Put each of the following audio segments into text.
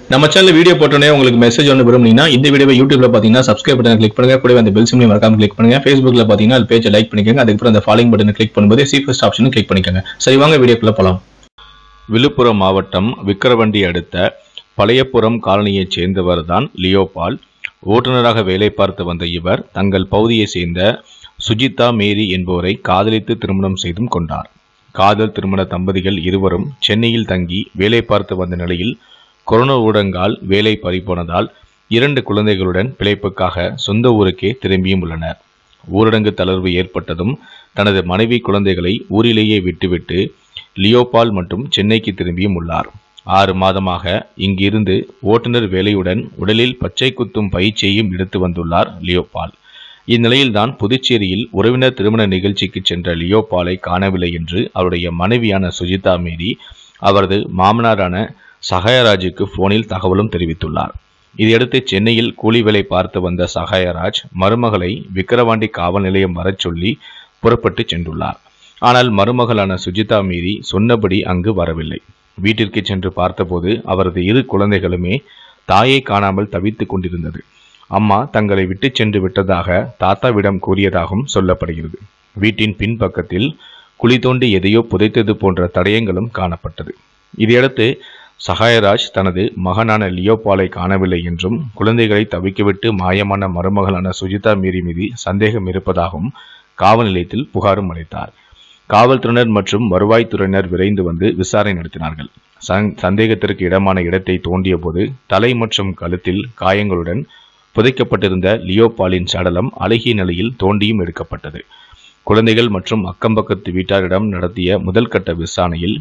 நம்ம channel video போட்டோனே உங்களுக்கு message ஒன்று விரும்புனீங்கன்னா இந்த வீடியோவை யூடியூப்ல பாத்தீங்கன்னா சப்ஸ்கிரைப் பட்டன் கிளிக் பண்ணுங்க, கூடவே அந்த பெல் சிம்பலையும் மறக்காம கிளிக் பண்ணுங்க. Facebookல பாத்தீங்கன்னா அது பேஜை லைக் பண்ணிக்கோங்க, அதுக்கப்புறம் அந்த ஃபாலோயிங் பட்டனை கிளிக் பண்ணும்போது சி ஃபர்ஸ்ட் ஆப்ஷனும் கிளிக் பண்ணிக்கோங்க. சரி வாங்க வீடியோக்குள்ள போலாம். விழுப்புரம் மாவட்டம் விக்கிரவாண்டி அடுத்த பழையபுரம் காலனியைச் சேர்ந்தவர் தான் லியோபால். ஓட்டுநராக வேலை பார்த்து வந்த இவர் தங்கள் பகுதியை சேர்ந்த சுஜிதா மேரி என்பவரை காதலித்து திருமணம் செய்தும் கொண்டார். காதல் திருமண தம்பதிகள் இருவரும் சென்னையில் தங்கி வேலை பார்த்து வந்த நிலையில் கொரோனா ஊரடங்கால் வேலை பறிபோனதால் 2 குழந்தைகளுடன் பிழைப்புக்காக சொந்த ஊருக்கே திரும்பியும் உள்ளனர். ஊரடங்கு தளர்வு ஏற்பட்டதும் தனது மனைவி குழந்தைகளை ஊரிலேயே விட்டுவிட்டு லியோபால் மற்றும் சென்னைக்கு திரும்பியும் உள்ளார். 6 மாதமாக இங்கிருந்து ஓட்டுநர் வேலையுடன் உடலில் பச்சை குத்தும் பயிற்சியையும் எடுத்து வந்துள்ளார் லியோபால். இந்நிலையில்தான் புதுச்சேரியில் உறவினர் திருமண நிகழ்ச்சிக்கு சென்ற லியோபாலை காணவில்லை என்று அவருடைய மனைவியான சுஜிதா மேரி அவரது மாமனாரான சகாயராஜுக்கு போனில் தகவலும் தெரிவித்துள்ளார். இதையடுத்து சென்னையில் கூலி வேலை பார்த்து வந்த சகாயராஜ் மருமகளை விக்கிரவாண்டி காவல் நிலையம் வரச் சொல்லி புறப்பட்டு சென்றுள்ளார். ஆனால் மருமகளான சுஜிதா மேரி சொன்னபடி அங்கு வரவில்லை. வீட்டிற்கு சென்று பார்த்தபோது அவரது 2 குழந்தைகளுமே தாயை காணாமல் தவித்துக் கொண்டிருந்தது. அம்மா தங்களை விட்டு சென்று விட்டதாக தாத்தாவிடம் கூறியதாகவும் சொல்லப்படுகிறது. வீட்டின் பின்பக்கத்தில் குழி தோண்டி எதையோ புதைத்தது போன்ற தடயங்களும் காணப்பட்டது. இதையடுத்து சகாயராஜ் தனது மகனான லியோபாலை காணவில்லை என்றும் குழந்தைகளை தவிக்கவிட்டு மாயமான மருமகளான சுஜிதா மேரி மீது சந்தேகம் இருப்பதாகவும் காவல் நிலையத்தில் புகாரும் அளித்தார். காவல்துறையினர் மற்றும் வருவாய்த்துறையினர் விரைந்து வந்து விசாரணை நடத்தினார்கள். சந்தேகத்திற்கு இடமான இடத்தை தோண்டிய போது தலை மற்றும் கழுத்தில் காயங்களுடன் புதைக்கப்பட்டிருந்த லியோபாலின் சடலம் அழுகிய நிலையில் தோண்டியும் எடுக்கப்பட்டது. குழந்தைகள் மற்றும் அக்கம்பக்கத்து வீட்டாரிடம் நடத்திய முதல் கட்ட விசாரணையில்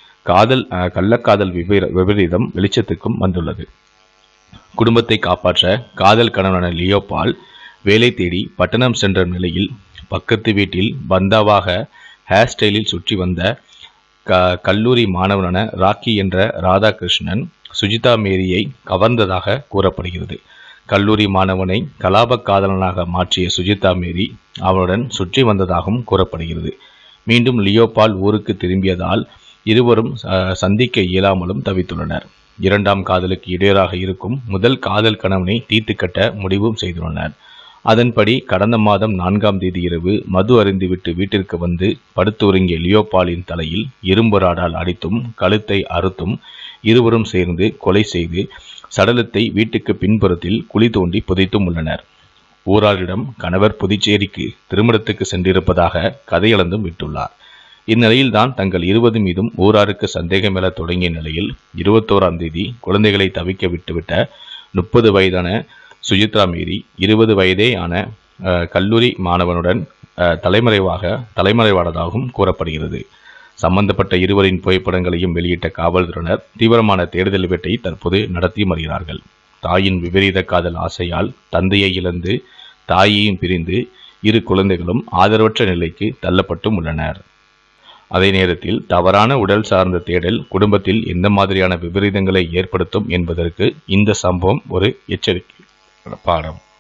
கள்ளக்காதல் விபரீதம் வெளிச்சத்துக்கும் வந்துள்ளது. குடும்பத்தை காப்பாற்ற காதல் கணவனான லியோபால் வேலை தேடி பட்டணம் சென்ற நிலையில் பக்கத்து வீட்டில் பந்தாவாக ஹேர் ஸ்டைலில் சுற்றி வந்த கல்லூரி மாணவனான ராக்கி என்ற ராதாகிருஷ்ணன் சுஜிதா மேரியை கவர்ந்ததாக கூறப்படுகிறது. கல்லூரி மாணவனை கலாப காதலனாக மாற்றிய சுஜிதா மேரி அவனுடன் சுற்றி வந்ததாகவும் கூறப்படுகிறது. மீண்டும் லியோபால் ஊருக்கு திரும்பியதால் இருவரும் சந்திக்க இயலாமலும் தவித்துள்ளனர். 2ஆம் காதலுக்கு இடையராக இருக்கும் முதல் காதல் கணவனை தீர்த்து கட்ட முடிவும் செய்துள்ளனர். அதன்படி கடந்த மாதம் 4ஆம் தேதி இரவு மது அருந்திவிட்டு வீட்டிற்கு வந்து படுத்துறங்கிய லியோபாலின் தலையில் இரும்பு ராடால் அடித்தும் கழுத்தை அறுத்தும் இருவரும் சேர்ந்து கொலை செய்து சடலத்தை வீட்டுக்கு பின்புறத்தில் குழி தோண்டி புதைத்தும் உள்ளனர். ஊராரிடம் கணவர் புதுச்சேரிக்கு திருமணத்துக்கு சென்றிருப்பதாக கதையளந்தும் விட்டுள்ளார். இந்நிலையில்தான் தங்கள் 20 மீதும் ஊராருக்கு சந்தேகம் எழ தொடங்கிய நிலையில் 21ஆம் தேதி குழந்தைகளை தவிக்க விட்டுவிட்ட 30 வயதான சுஜித்ரா மேரி 20 வயதே ஆன கல்லூரி மாணவனுடன் தலைமறைவானதாகவும் கூறப்படுகிறது. சம்பந்தப்பட்ட இருவரின் புகைப்படங்களையும் வெளியிட்ட காவல்துறையினர் தீவிரமான தேடுதல் வேட்டை தற்போது நடத்தி வருகிறார்கள். தாயின் விபரீத காதல் ஆசையால் தந்தையை இழந்து தாயையும் பிரிந்து 2 குழந்தைகளும் ஆதரவற்ற நிலைக்கு தள்ளப்பட்டும் உள்ளனர். அதே நேரத்தில் தவறான உடல் சார்ந்த தேடல் குடும்பத்தில் எந்த மாதிரியான விபரீதங்களை ஏற்படுத்தும் என்பதற்கு இந்த சம்பவம் ஒரு எச்சரிக்கை பாடம்.